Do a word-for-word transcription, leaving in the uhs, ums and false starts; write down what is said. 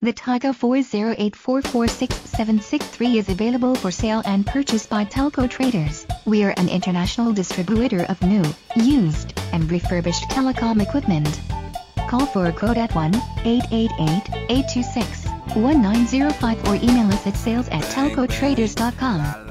The Tyco four zero eight four four six seven six three is available for sale and purchase by TelcoTraders. We are an international distributor of new, used, and refurbished telecom equipment. Call for a quote at one eight eight eight, eight two six, one nine zero five or email us at sales at telco traders dot com.